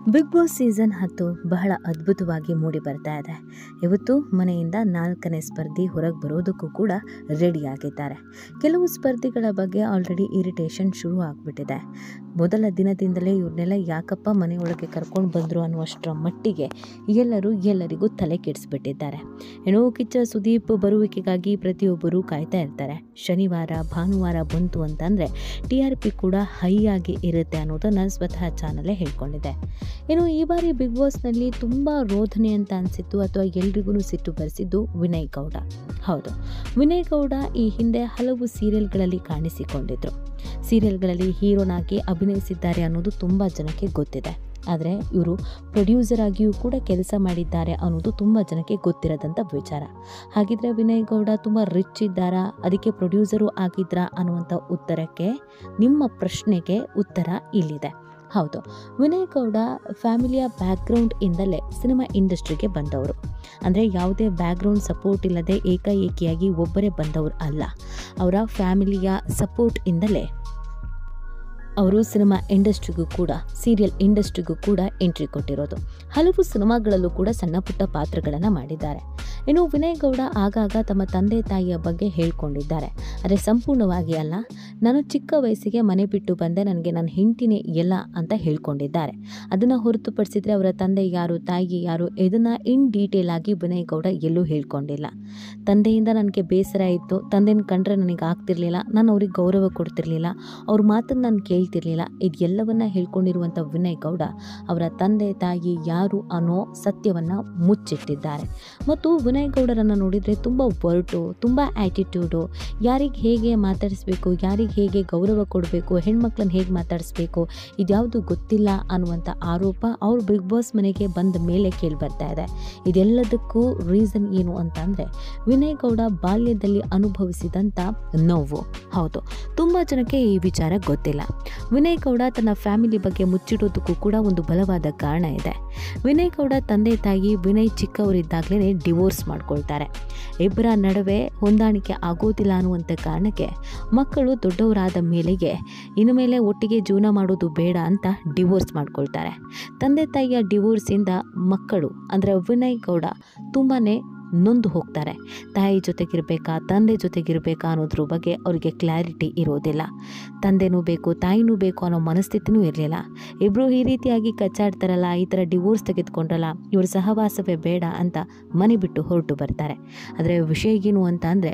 Big boss season 10 ಬಹಳ ಅದ್ಭುತವಾಗಿ ಮೂಡಿ ಬರ್ತಾ ಇದೆ. ಇವತ್ತು ಮನೆಯಿಂದ 4ನೇ ಸ್ಪರ್ಧಿ ಹೊರಗೆ ಬರೋದಕ್ಕೂ ಕೂಡ ರೆಡಿ ಆಗಿದ್ದಾರೆ. ಕೆಲವು ಸ್ಪರ್ಧಿಗಳ ಬಗ್ಗೆ ಆಲ್ರೆಡಿ ಇರಿಟೇಷನ್ ಶುರು ಆಗಿಬಿಟ್ಟಿದೆ. ಮೊದಲ ದಿನದಿಂದಲೇ ಇವ್ರನ್ನೆಲ್ಲ ಯಾಕಪ್ಪ ಮನೆಯೊಳಗೆ ಕರ್ಕೊಂಡು ಬಂದರು ಅನ್ನುವಷ್ಟರ ಮಟ್ಟಿಗೆ ಎಲ್ಲರಿಗೂ ತಲೆ ಕೆಡಿಸ್ಬಿಟ್ಟಿದ್ದಾರೆ. ಏನೋ ಕಿಚ್ಚ ಸುದೀಪ್ ಬರುವಿಕೆಗಾಗಿ ಪ್ರತಿಯೊಬ್ಬರು ಕಾಯ್ತಾ ಇರ್ತಾರೆ. ಶನಿವಾರ ಭಾನುವಾರ ಬಂತು ಅಂತಂದರೆ TRP ಕೂಡ ಹೈ ಆಗಿ ಇರುತ್ತೆ ಅನ್ನೋದನ್ನು ಸ್ವತಃ ಚಾನಲೇ ಹೇಳ್ಕೊಂಡಿದೆ. ಇನ್ನು ಈ ಬಾರಿ ಬಿಗ್ ಬಾಸ್ನಲ್ಲಿ ತುಂಬ ರೋಧನೆ ಅಂತ ಅನಿಸಿತ್ತು ಅಥವಾ ಎಲ್ರಿಗೂ ಸಿಟ್ಟು ಬರೆಸಿದ್ದು ವಿನಯ್ ಗೌಡ. ಹೌದು, ವಿನಯ್ ಗೌಡ ಈ ಹಿಂದೆ ಹಲವು ಸೀರಿಯಲ್ಗಳಲ್ಲಿ ಕಾಣಿಸಿಕೊಂಡಿದ್ರು. ಸೀರಿಯಲ್ಗಳಲ್ಲಿ ಹೀರೋನಾಗಿ ಅಭಿನಯಿಸಿದ್ದಾರೆ ಅನ್ನೋದು ತುಂಬ ಜನಕ್ಕೆ ಗೊತ್ತಿದೆ. ಆದರೆ ಇವರು ಪ್ರೊಡ್ಯೂಸರ್ ಆಗಿಯೂ ಕೂಡ ಕೆಲಸ ಮಾಡಿದ್ದಾರೆ ಅನ್ನೋದು ತುಂಬ ಜನಕ್ಕೆ ಗೊತ್ತಿರೋದಂಥ ವಿಚಾರ. ಹಾಗಿದ್ರೆ ವಿನಯ್ ಗೌಡ ತುಂಬ ರಿಚ್ ಇದ್ದಾರಾ, ಅದಕ್ಕೆ ಪ್ರೊಡ್ಯೂಸರು ಆಗಿದ್ರಾ ಅನ್ನುವಂಥ ಉತ್ತರಕ್ಕೆ ನಿಮ್ಮ ಪ್ರಶ್ನೆಗೆ ಉತ್ತರ ಇಲ್ಲಿದೆ. ಹೌದು, ವಿನಯ್ ಗೌಡ ಫ್ಯಾಮಿಲಿಯ ಬ್ಯಾಕ್ಗ್ರೌಂಡ್ ಇಂದಲೇ ಸಿನಿಮಾ ಇಂಡಸ್ಟ್ರಿಗೆ ಬಂದವರು. ಅಂದರೆ ಯಾವುದೇ ಬ್ಯಾಕ್ಗ್ರೌಂಡ್ ಸಪೋರ್ಟ್ ಇಲ್ಲದೆ ಏಕಾಏಕಿಯಾಗಿ ಒಬ್ಬರೇ ಬಂದವರು ಅಲ್ಲ. ಅವರ ಫ್ಯಾಮಿಲಿಯ ಸಪೋರ್ಟ್ ಇಂದಲೇ ಅವರು ಸಿನಿಮಾ ಇಂಡಸ್ಟ್ರಿಗೂ ಕೂಡ ಸೀರಿಯಲ್ ಇಂಡಸ್ಟ್ರಿಗೂ ಕೂಡ ಎಂಟ್ರಿ ಕೊಟ್ಟಿರೋದು. ಹಲವು ಸಿನಿಮಾಗಳಲ್ಲೂ ಕೂಡ ಸಣ್ಣ ಪುಟ್ಟ ಪಾತ್ರಗಳನ್ನು ಮಾಡಿದ್ದಾರೆ. ಇನ್ನು ವಿನಯ್ ಗೌಡ ಆಗಾಗ ತಮ್ಮ ತಂದೆ ತಾಯಿಯ ಬಗ್ಗೆ ಹೇಳ್ಕೊಂಡಿದ್ದಾರೆ. ಆದರೆ ಸಂಪೂರ್ಣವಾಗಿ ಅಲ್ಲ, ನಾನು ಚಿಕ್ಕ ವಯಸ್ಸಿಗೆ ಮನೆ ಬಿಟ್ಟು ಬಂದೆ, ನನಗೆ ನನ್ನ ಹೆಂಡತಿನೇ ಎಲ್ಲ ಅಂತ ಹೇಳ್ಕೊಂಡಿದ್ದಾರೆ. ಅದನ್ನು ಹೊರತುಪಡಿಸಿದರೆ ಅವರ ತಂದೆ ಯಾರು, ತಾಯಿ ಯಾರು, ಇದನ್ನು ಇನ್ ಡೀಟೇಲ್ ಆಗಿ ವಿನಯ್ ಗೌಡ ಎಲ್ಲೂ ಹೇಳ್ಕೊಂಡಿಲ್ಲ. ತಂದೆಯಿಂದ ನನಗೆ ಬೇಸರ ಇತ್ತು, ತಂದೆನ ಕಂಡ್ರೆ ನನಗೆ ಆಗ್ತಿರ್ಲಿಲ್ಲ, ನಾನು ಅವ್ರಿಗೆ ಗೌರವ ಕೊಡ್ತಿರ್ಲಿಲ್ಲ, ಅವ್ರ ಮಾತನ್ನು ನಾನು ಕೇಳ್ತಿರ್ಲಿಲ್ಲ, ಇದೆಲ್ಲವನ್ನ ಹೇಳ್ಕೊಂಡಿರುವಂಥ ವಿನಯ್ ಗೌಡ ಅವರ ತಂದೆ ತಾಯಿ ಯಾರು ಅನ್ನೋ ಸತ್ಯವನ್ನು ಮುಚ್ಚಿಟ್ಟಿದ್ದಾರೆ. ಮತ್ತು ವಿನಯ್ ಗೌಡರನ್ನು ನೋಡಿದರೆ ತುಂಬ ಒರಟು, ತುಂಬ ಆ್ಯಟಿಟ್ಯೂಡು, ಯಾರಿಗೆ ಹೇಗೆ ಮಾತಾಡಿಸ್ಬೇಕು, ಯಾರಿಗೆ ಹೇಗೆ ಗೌರವ ಕೊಡಬೇಕು, ಹೆಣ್ಮಕ್ಳನ್ನ ಹೇಗೆ ಮಾತಾಡಿಸ್ಬೇಕು, ಇದ್ಯಾವುದು ಗೊತ್ತಿಲ್ಲ ಅನ್ನುವಂಥ ಆರೋಪ ಅವರು ಬಿಗ್ ಬಾಸ್ ಮನೆಗೆ ಬಂದ ಮೇಲೆ ಕೇಳಿ ಬರ್ತಾ ಇದೆ. ಇದೆಲ್ಲದಕ್ಕೂ ರೀಸನ್ ಏನು ಅಂತ ಅಂದರೆ ವಿನಯ್ ಗೌಡ ಬಾಲ್ಯದಲ್ಲಿ ಅನುಭವಿಸಿದಂಥ ನೋವು. ಹೌದು, ತುಂಬ ಜನಕ್ಕೆ ಈ ವಿಚಾರ ಗೊತ್ತಿಲ್ಲ. ವಿನಯ್ ಗೌಡ ತನ್ನ ಫ್ಯಾಮಿಲಿ ಬಗ್ಗೆ ಮುಚ್ಚಿಡೋದಕ್ಕೂ ಕೂಡ ಒಂದು ಬಲವಾದ ಕಾರಣ ಇದೆ. ವಿನಯ್ ಗೌಡ ತಂದೆ ತಾಯಿ ವಿನಯ್ ಚಿಕ್ಕವರಿದ್ದಾಗಲೇ ಡಿವೋರ್ಸ್ ಮಾಡ್ಕೊಳ್ತಾರೆ. ಇಬ್ಬರ ನಡುವೆ ಹೊಂದಾಣಿಕೆ ಆಗೋದಿಲ್ಲ ಅನ್ನುವಂಥ ಕಾರಣಕ್ಕೆ ಮಕ್ಕಳು ದೊಡ್ಡವರಾದ ಮೇಲೆಗೆ ಇನ್ನು ಮೇಲೆ ಒಟ್ಟಿಗೆ ಜೀವನ ಮಾಡೋದು ಬೇಡ ಅಂತ ಡಿವೋರ್ಸ್ ಮಾಡ್ಕೊಳ್ತಾರೆ. ತಂದೆ ತಾಯಿಯ ಡಿವೋರ್ಸಿಂದ ಮಕ್ಕಳು ಅಂದರೆ ವಿನಯ್ ಗೌಡ ತುಂಬಾ ನೊಂದು ಹೋಗ್ತಾರೆ. ತಾಯಿ ಜೊತೆಗಿರಬೇಕಾ ತಂದೆ ಜೊತೆಗಿರಬೇಕಾ ಅನ್ನೋದ್ರ ಬಗ್ಗೆ ಅವರಿಗೆ ಕ್ಲಾರಿಟಿ ಇರೋದಿಲ್ಲ. ತಂದೆನೂ ಬೇಕು ತಾಯಿನೂ ಬೇಕು ಅನ್ನೋ ಮನಸ್ಥಿತಿನೂ ಇರಲಿಲ್ಲ. ಇಬ್ಬರು ಈ ರೀತಿಯಾಗಿ ಕಚ್ಚಾಡ್ತಾರಲ್ಲ, ಈ ಥರ ಡಿವೋರ್ಸ್ ತೆಗೆದುಕೊಂಡ್ರಲ್ಲ, ಇವ್ರ ಸಹವಾಸವೇ ಬೇಡ ಅಂತ ಮನೆ ಬಿಟ್ಟು ಹೊರಟು ಬರ್ತಾರೆ. ಆದರೆ ವಿಷಯ ಏನು ಅಂತ ಅಂದರೆ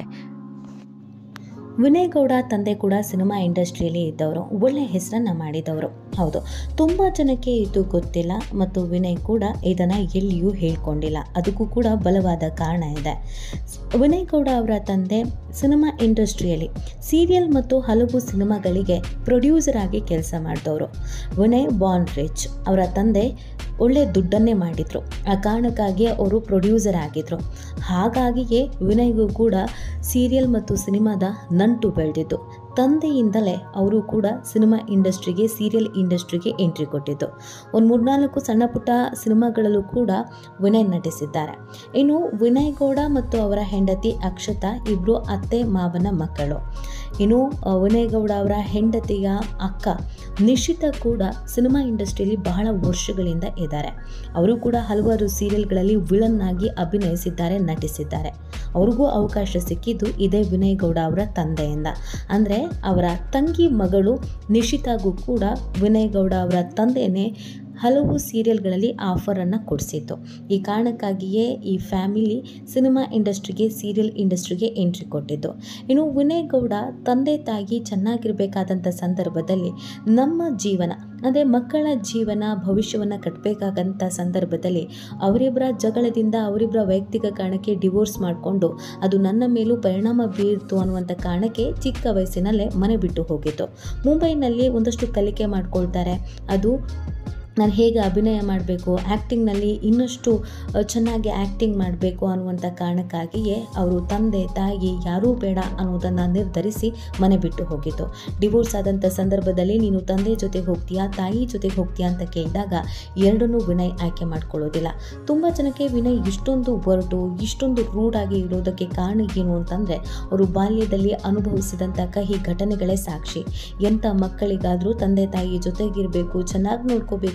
ವಿನಯ್ ಗೌಡ ತಂದೆ ಕೂಡ ಸಿನಿಮಾ ಇಂಡಸ್ಟ್ರಿಯಲ್ಲಿ ಇದ್ದವರು, ಒಳ್ಳೆಯ ಹೆಸರನ್ನು ಮಾಡಿದವರು. ಹೌದು, ತುಂಬ ಜನಕ್ಕೆ ಇದು ಗೊತ್ತಿಲ್ಲ ಮತ್ತು ವಿನಯ್ ಕೂಡ ಇದನ್ನು ಎಲ್ಲಿಯೂ ಹೇಳ್ಕೊಂಡಿಲ್ಲ. ಅದಕ್ಕೂ ಕೂಡ ಬಲವಾದ ಕಾರಣ ಇದೆ. ವಿನಯ್ ಗೌಡ ಅವರ ತಂದೆ ಸಿನಿಮಾ ಇಂಡಸ್ಟ್ರಿಯಲ್ಲಿ ಸೀರಿಯಲ್ ಮತ್ತು ಹಲವು ಸಿನಿಮಾಗಳಿಗೆ ಪ್ರೊಡ್ಯೂಸರ್ ಆಗಿ ಕೆಲಸ ಮಾಡಿದವರು. ವಿನಯ್ ಬಾರ್ನ್ ರಿಚ್, ಅವರ ತಂದೆ ಒಳ್ಳೆ ದುಡ್ಡನ್ನೇ ಮಾಡಿದರು. ಆ ಕಾರಣಕ್ಕಾಗಿ ಅವರು ಪ್ರೊಡ್ಯೂಸರ್ ಆಗಿದ್ದರು. ಹಾಗಾಗಿಯೇ ವಿನಯ್ಗೂ ಕೂಡ ಸೀರಿಯಲ್ ಮತ್ತು ಸಿನಿಮಾದ ನಂಟು ಬೆಳೆದಿದ್ದು. ತಂದೆಯಿಂದಲೇ ಅವರು ಕೂಡ ಸಿನಿಮಾ ಇಂಡಸ್ಟ್ರಿಗೆ ಸೀರಿಯಲ್ ಇಂಡಸ್ಟ್ರಿಗೆ ಎಂಟ್ರಿ ಕೊಟ್ಟಿದ್ದು. ಒಂದು 3-4 ಸಣ್ಣ ಪುಟ್ಟ ಸಿನಿಮಾಗಳಲ್ಲೂ ಕೂಡ ವಿನಯ್ ನಟಿಸಿದ್ದಾರೆ. ಇನ್ನು ವಿನಯ್ ಗೌಡ ಮತ್ತು ಅವರ ಹೆಂಡತಿ ಅಕ್ಷತಾ ಇಬ್ಬರು ಅತ್ತೆ ಮಾವನ ಮಕ್ಕಳು. ಇನ್ನು ವಿನಯ್ ಗೌಡ ಅವರ ಹೆಂಡತಿಯ ಅಕ್ಕ ನಿಶಿತಾ ಕೂಡ ಸಿನಿಮಾ ಇಂಡಸ್ಟ್ರಿಯಲ್ಲಿ ಬಹಳ ವರ್ಷಗಳಿಂದ ಇದ್ದಾರೆ. ಅವರು ಕೂಡ ಹಲವಾರು ಸೀರಿಯಲ್ಗಳಲ್ಲಿ ವಿಲನ್ ಆಗಿ ಅಭಿನಯಿಸಿದ್ದಾರೆ, ನಟಿಸಿದ್ದಾರೆ. ಅವ್ರಿಗೂ ಅವಕಾಶ ಸಿಕ್ಕಿದ್ದು ಇದೇ ವಿನಯ್ ಗೌಡ ಅವರ ತಂದೆಯಿಂದ. ಅಂದರೆ ಅವರ ತಂಗಿ ಮಗಳು ನಿಶಿತಾಗೂ ಕೂಡ ವಿನಯ್ ಗೌಡ ಅವರ ತಂದೆಯೇ ಹಲವು ಸೀರಿಯಲ್ಗಳಲ್ಲಿ ಆಫರನ್ನು ಕೊಡಿಸಿತ್ತು. ಈ ಕಾರಣಕ್ಕಾಗಿಯೇ ಈ ಫ್ಯಾಮಿಲಿ ಸಿನಿಮಾ ಇಂಡಸ್ಟ್ರಿಗೆ ಸೀರಿಯಲ್ ಇಂಡಸ್ಟ್ರಿಗೆ ಎಂಟ್ರಿ ಕೊಟ್ಟಿದ್ದು. ಇನ್ನು ವಿನಯ್ ಗೌಡ ತಂದೆ ತಾಯಿ ಚೆನ್ನಾಗಿರಬೇಕಾದಂಥ ಸಂದರ್ಭದಲ್ಲಿ ನಮ್ಮ ಜೀವನ ಅಂದರೆ ಮಕ್ಕಳ ಜೀವನ ಭವಿಷ್ಯವನ್ನು ಕಟ್ಟಬೇಕಾದಂಥ ಸಂದರ್ಭದಲ್ಲಿ ಅವರಿಬ್ಬರ ಜಗಳದಿಂದ ಅವರಿಬ್ಬರ ವೈಯಕ್ತಿಕ ಕಾರಣಕ್ಕೆ ಡಿವೋರ್ಸ್ ಮಾಡಿಕೊಂಡು ಅದು ನನ್ನ ಮೇಲೂ ಪರಿಣಾಮ ಬೀರ್ತು ಅನ್ನುವಂಥ ಕಾರಣಕ್ಕೆ ಚಿಕ್ಕ ವಯಸ್ಸಿನಲ್ಲೇ ಮನೆ ಬಿಟ್ಟು ಹೋಗಿತ್ತು. ಮುಂಬೈನಲ್ಲಿ ಒಂದಷ್ಟು ಕಲಿಕೆ ಮಾಡ್ಕೊಳ್ತಾರೆ. ಅದು ನಾನು ಹೇಗೆ ಅಭಿನಯ ಮಾಡಬೇಕು, ಆ್ಯಕ್ಟಿಂಗ್ನಲ್ಲಿ ಇನ್ನಷ್ಟು ಚೆನ್ನಾಗಿ ಆ್ಯಕ್ಟಿಂಗ್ ಮಾಡಬೇಕು ಅನ್ನುವಂಥ ಕಾರಣಕ್ಕಾಗಿಯೇ ಅವರು ತಂದೆ ತಾಯಿ ಯಾರೂ ಬೇಡ ಅನ್ನೋದನ್ನು ನಿರ್ಧರಿಸಿ ಮನೆ ಬಿಟ್ಟು ಹೋಗಿತ್ತು. ಡಿವೋರ್ಸ್ ಆದಂಥ ಸಂದರ್ಭದಲ್ಲಿ ನೀನು ತಂದೆ ಜೊತೆಗೆ ಹೋಗ್ತೀಯಾ ತಾಯಿ ಜೊತೆಗೆ ಹೋಗ್ತೀಯಾ ಅಂತ ಕೇಳಿದಾಗ ಎರಡನ್ನೂ ವಿನಯ್ ಆಯ್ಕೆ ಮಾಡ್ಕೊಳ್ಳೋದಿಲ್ಲ. ತುಂಬ ಜನಕ್ಕೆ ವಿನಯ್ ಇಷ್ಟೊಂದು ಒರಟು ಇಷ್ಟೊಂದು ರೂಢಾಗಿ ಇರೋದಕ್ಕೆ ಕಾರಣ ಏನು ಅಂತಂದರೆ ಅವರು ಬಾಲ್ಯದಲ್ಲಿ ಅನುಭವಿಸಿದಂಥ ಕಹಿ ಘಟನೆಗಳೇ ಸಾಕ್ಷಿ. ಎಂಥ ಮಕ್ಕಳಿಗಾದರೂ ತಂದೆ ತಾಯಿ ಜೊತೆಗಿರಬೇಕು, ಚೆನ್ನಾಗಿ ನೋಡ್ಕೋಬೇಕು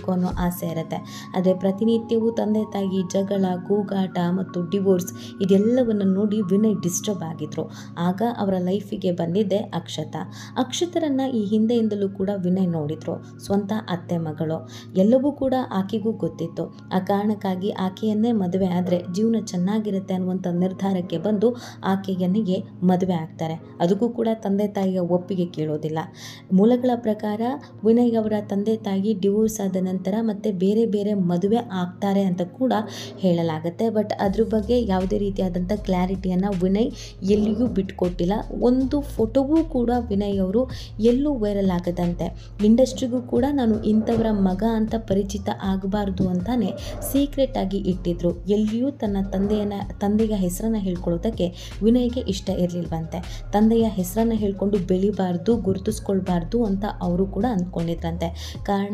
ಮಾಡಬೇಕು ಅನ್ನೋ ಆಸೆ ಇರುತ್ತೆ. ಆದರೆ ಪ್ರತಿನಿತ್ಯವೂ ತಂದೆ ತಾಯಿ ಜಗಳ, ಕೂಗಾಟ ಮತ್ತು ಡಿವೋರ್ಸ್ ಇದೆಲ್ಲವನ್ನು ನೋಡಿ ವಿನಯ್ ಡಿಸ್ಟರ್ಬ್ ಆಗಿದ್ರು. ಆಗ ಅವರ ಲೈಫಿಗೆ ಬಂದಿದ್ದೆ ಅಕ್ಷತರನ್ನು ಈ ಹಿಂದೆಯಿಂದಲೂ ಕೂಡ ವಿನಯ್ ನೋಡಿದ್ರು. ಸ್ವಂತ ಅತ್ತೆ ಮಗಳು, ಎಲ್ಲವೂ ಕೂಡ ಆಕೆಗೂ ಗೊತ್ತಿತ್ತು. ಆ ಕಾರಣಕ್ಕಾಗಿ ಆಕೆಯನ್ನೇ ಮದುವೆ ಆದರೆ ಜೀವನ ಚೆನ್ನಾಗಿರುತ್ತೆ ಅನ್ನುವಂಥ ನಿರ್ಧಾರಕ್ಕೆ ಬಂದು ಆಕೆಯನಿಗೆ ಮದುವೆ ಆಗ್ತಾರೆ. ಅದಕ್ಕೂ ಕೂಡ ತಂದೆ ತಾಯಿಯ ಒಪ್ಪಿಗೆ ಕೇಳೋದಿಲ್ಲ. ಮೂಲಗಳ ಪ್ರಕಾರ ವಿನಯ್ ಅವರ ತಂದೆ ತಾಯಿ ಡಿವೋರ್ಸ್ ಆದ ನಂತರ ಮತ್ತೆ ಬೇರೆ ಬೇರೆ ಮದುವೆ ಆಗ್ತಾರೆ ಅಂತ ಕೂಡ ಹೇಳಲಾಗುತ್ತೆ. ಬಟ್ ಅದ್ರ ಬಗ್ಗೆ ಯಾವುದೇ ರೀತಿಯಾದಂಥ ಕ್ಲಾರಿಟಿಯನ್ನು ವಿನಯ್ ಎಲ್ಲಿಯೂ ಬಿಟ್ಕೊಟ್ಟಿಲ್ಲ. ಒಂದು ಫೋಟೋವೂ ಕೂಡ ವಿನಯ್ ಅವರು ಎಲ್ಲೂ ವೈರಲ್ ಆಗದಂತೆ, ಇಂಡಸ್ಟ್ರಿಗೂ ಕೂಡ ನಾನು ಇಂಥವರ ಮಗ ಅಂತ ಪರಿಚಿತ ಆಗಬಾರ್ದು ಅಂತಾನೆ ಸೀಕ್ರೆಟ್ ಆಗಿ ಇಟ್ಟಿದ್ರು. ಎಲ್ಲಿಯೂ ತನ್ನ ತಂದೆಯ ಹೆಸರನ್ನು ಹೇಳ್ಕೊಳ್ಳೋದಕ್ಕೆ ವಿನಯ್ಗೆ ಇಷ್ಟ ಇರಲಿಲ್ವಂತೆ. ತಂದೆಯ ಹೆಸರನ್ನು ಹೇಳ್ಕೊಂಡು ಬೆಳಿಬಾರ್ದು, ಗುರುತಿಸ್ಕೊಳ್ಬಾರ್ದು ಅಂತ ಅವರು ಕೂಡ ಅಂದ್ಕೊಂಡಿದ್ರಂತೆ. ಕಾರಣ,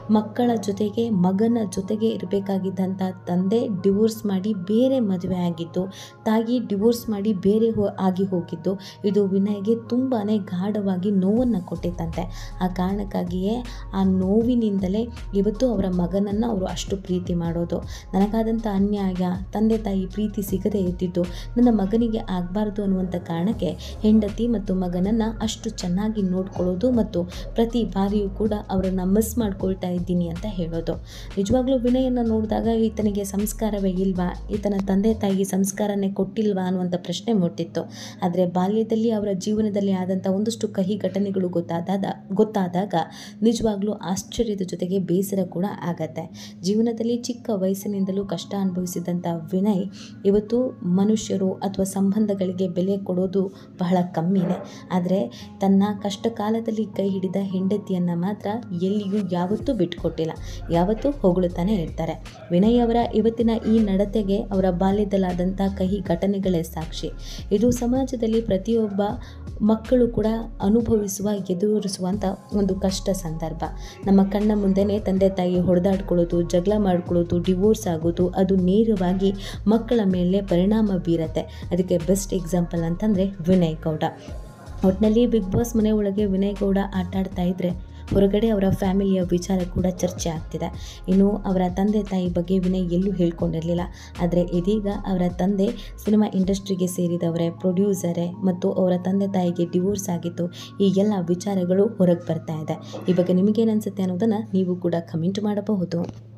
ಮಗನ ಜೊತೆಗೆ ಇರಬೇಕಾಗಿದ್ದಂಥ ತಂದೆ ಡಿವೋರ್ಸ್ ಮಾಡಿ ಬೇರೆ ಮದುವೆ ಆಗಿದ್ದು, ತಾಯಿ ಡಿವೋರ್ಸ್ ಮಾಡಿ ಬೇರೆ ಆಗಿ ಹೋಗಿದ್ದು ಇದು ವಿನಯ್ಗೆ ತುಂಬಾ ಗಾಢವಾಗಿ ನೋವನ್ನು ಕೊಟ್ಟಿತ್ತಂತೆ. ಆ ಕಾರಣಕ್ಕಾಗಿಯೇ ಆ ನೋವಿನಿಂದಲೇ ಇವತ್ತು ಅವರ ಮಗನನ್ನು ಅವರು ಅಷ್ಟು ಪ್ರೀತಿ ಮಾಡೋದು. ನನಗಾದಂಥ ಅನ್ಯಾಯ, ತಂದೆ ತಾಯಿ ಪ್ರೀತಿ ಸಿಗದೇ ಇದ್ದಿದ್ದು ನನ್ನ ಮಗನಿಗೆ ಆಗಬಾರ್ದು ಅನ್ನುವಂಥ ಕಾರಣಕ್ಕೆ ಹೆಂಡತಿ ಮತ್ತು ಮಗನನ್ನು ಅಷ್ಟು ಚೆನ್ನಾಗಿ ನೋಡ್ಕೊಳ್ಳೋದು ಮತ್ತು ಪ್ರತಿ ಬಾರಿಯೂ ಕೂಡ ಅವರನ್ನು ಮಿಸ್ ಮಾಡ್ಕೊಳ್ತಾ ಇದ್ದೀನಿ ಅಂತ ಹೇಳೋದು. ನಿಜವಾಗ್ಲೂ ವಿನಯನ್ನು ನೋಡಿದಾಗ ಈತನಿಗೆ ಸಂಸ್ಕಾರವೇ ಇಲ್ವಾ, ಈತನ ತಂದೆ ತಾಯಿಗೆ ಸಂಸ್ಕಾರನೇ ಕೊಟ್ಟಿಲ್ವಾ ಅನ್ನುವಂಥ ಪ್ರಶ್ನೆ ಮೂಡ್ತಿತ್ತು. ಆದರೆ ಬಾಲ್ಯದಲ್ಲಿ ಅವರ ಜೀವನದಲ್ಲಿ ಆದಂಥ ಒಂದಷ್ಟು ಕಹಿ ಘಟನೆಗಳು ಗೊತ್ತಾದಾಗ ನಿಜವಾಗ್ಲೂ ಆಶ್ಚರ್ಯದ ಜೊತೆಗೆ ಬೇಸರ ಕೂಡ ಆಗತ್ತೆ. ಜೀವನದಲ್ಲಿ ಚಿಕ್ಕ ವಯಸ್ಸಿನಿಂದಲೂ ಕಷ್ಟ ಅನುಭವಿಸಿದಂಥ ವಿನಯ್ ಇವತ್ತು ಮನುಷ್ಯರು ಅಥವಾ ಸಂಬಂಧಗಳಿಗೆ ಬೆಲೆ ಕೊಡೋದು ಬಹಳ ಕಮ್ಮಿನೇ. ಆದರೆ ತನ್ನ ಕಷ್ಟ ಕಾಲದಲ್ಲಿ ಕೈ ಹಿಡಿದ ಹೆಂಡತಿಯನ್ನು ಮಾತ್ರ ಎಲ್ಲಿಯೂ ಯಾವತ್ತೂ ಬಿಟ್ಟುಕೊಟ್ಟಿಲ್ಲ, ಯಾವತ್ತೂ ಹೊಗಳುತ್ತಾನೆ ಇರ್ತಾರೆ. ವಿನಯ್ ಅವರ ಇವತ್ತಿನ ಈ ನಡತೆಗೆ ಅವರ ಬಾಲ್ಯದಲ್ಲಾದಂಥ ಕಹಿ ಘಟನೆಗಳೇ ಸಾಕ್ಷಿ. ಇದು ಸಮಾಜದಲ್ಲಿ ಪ್ರತಿಯೊಬ್ಬ ಮಕ್ಕಳು ಕೂಡ ಎದುರಿಸುವಂಥ ಒಂದು ಕಷ್ಟ ಸಂದರ್ಭ. ನಮ್ಮ ಕಣ್ಣ ಮುಂದೆನೇ ತಂದೆ ತಾಯಿ ಹೊಡೆದಾಡ್ಕೊಳ್ಳೋದು, ಜಗಳ ಮಾಡ್ಕೊಳ್ಳೋದು, ಡಿವೋರ್ಸ್ ಆಗೋದು, ಅದು ನೇರವಾಗಿ ಮಕ್ಕಳ ಮೇಲೆ ಪರಿಣಾಮ ಬೀರತ್ತೆ. ಅದಕ್ಕೆ ಬೆಸ್ಟ್ ಎಕ್ಸಾಂಪಲ್ ಅಂತಂದರೆ ವಿನಯ್ ಗೌಡ. ಒಟ್ಟಿನಲ್ಲಿ ಬಿಗ್ ಬಾಸ್ ಮನೆ ಒಳಗೆ ವಿನಯ್ ಗೌಡ ಆಟ ಆಡ್ತಾ ಇದ್ದರೆ ಹೊರಗಡೆ ಅವರ ಫ್ಯಾಮಿಲಿಯ ವಿಚಾರ ಕೂಡ ಚರ್ಚೆ ಆಗ್ತಿದೆ. ಇನ್ನು ಅವರ ತಂದೆ ತಾಯಿ ಬಗ್ಗೆ ವಿನಯ್ ಎಲ್ಲೂ ಹೇಳ್ಕೊಂಡಿರಲಿಲ್ಲ. ಆದರೆ ಇದೀಗ ಅವರ ತಂದೆ ಸಿನಿಮಾ ಇಂಡಸ್ಟ್ರಿಗೆ ಸೇರಿದವರೇ, ಪ್ರೊಡ್ಯೂಸರೇ ಮತ್ತು ಅವರ ತಂದೆ ತಾಯಿಗೆ ಡಿವೋರ್ಸ್ ಆಗಿತ್ತು. ಈ ಎಲ್ಲ ವಿಚಾರಗಳು ಹೊರಗೆ ಬರ್ತಾ ಇದೆ. ಈ ಬಗ್ಗೆ ನಿಮಗೇನು ಅನಿಸುತ್ತೆ ಅನ್ನೋದನ್ನು ನೀವು ಕೂಡ ಕಮೆಂಟ್ ಮಾಡಬಹುದು.